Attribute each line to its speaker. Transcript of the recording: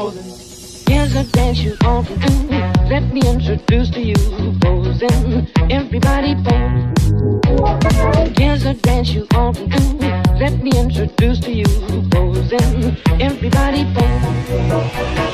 Speaker 1: Here's a dance you all can do. Let me introduce to you posing. Everybody pose. Here's a dance you all can do. Let me introduce to you posing. Everybody pose.